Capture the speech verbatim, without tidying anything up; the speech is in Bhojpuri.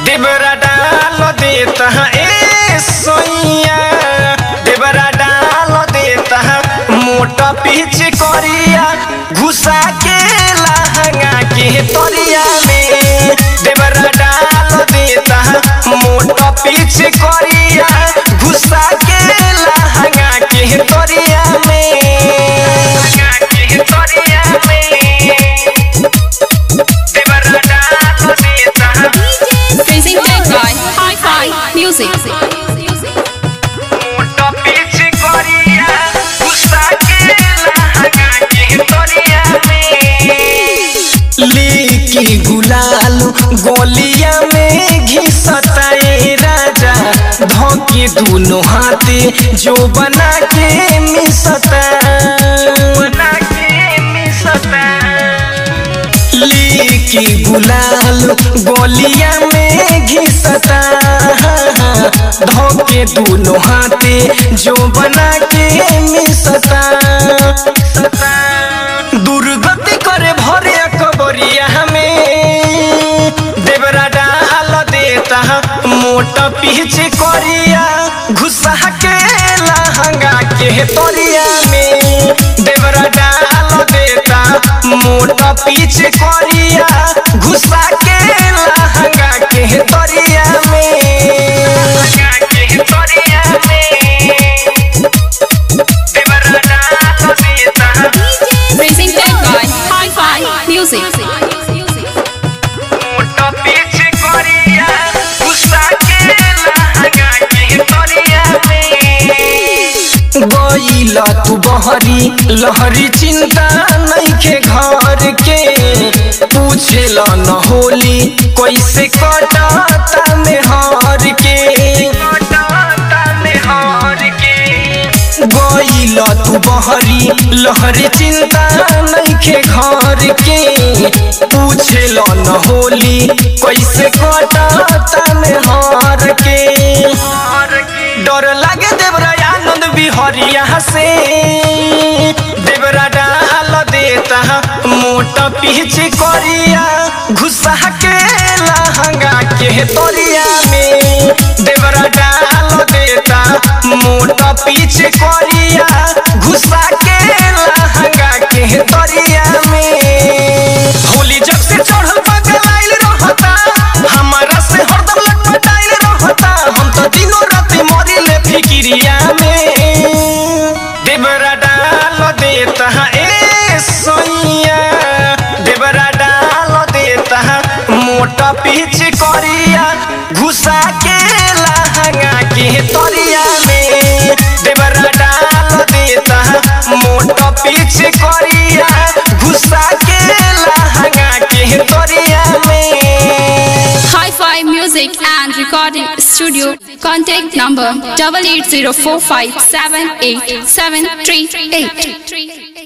देवरा डाल देता ए सोइया देवरा डाल देता मोटा पीछ करिया घुसा के लहंगा के तोरिया में देवरा डाल देता मोटा पीछ करिया घुसा के लहंगा के तोरिया में के तोरिया में देवरा डाल देता presented by Hi-Fi Music. मोटा पीछ करिया घुसा के लहंगा के तोरिया में लेकी गुलाल गोलिया में घिसता ए राजा धोके दोनों हाथे जो बना के मिसता बना के मिसता लेकी गुलाल गोलिया में घिसता धोके दोनों हाथे जो बना के मिसता दुर्गति करे भरे कबरिया में देवरा डाल देता मोटा पीछे करिया घुसा के लहंगा के तोरिया में देवरा डाल देता मोटा पीछे करिया घुसा के लहंगा के तोरिया में के तोरिया में देवरा डाल देता Presented by Hi-Fi Music. मोटा पीछ करिया घुसा के लहंगा के तोरिया में गइला तू बहरी लहरी चिंता नइखे घर के पूछेला न होली कैसे कटाता में हार के कटाता में हार के गइला तू बहरी लहरी चिंता नइखे घर के पूछेला न होली कैसे कटाता में हार के डर लागे देवरा आनंद बिहरिया से देवरा डाल देता मोटा पीछे करिया घुसा के लहंगा के तोरिया में देवरा डाल देता मोटा पीछे करिया घुसा के लहंगा के तोरिया में होली जब से चढ़ल पगलाइल रहता हमारा से हरदम लटपटाइल रहता हम तो दिनों रात मरिले फिकिरिया में देवरा डाल देता ए सोइया देवरा डाल देता मोटा पीछ करिया घुसा के लहंगा के तोरिया में देवरा डाल देता मोटा पीछ करिया घुसा के लहंगा के तोरिया में Hi-Fi Music and Recording Studio. Contact number double eight zero four five seven eight seven three eight.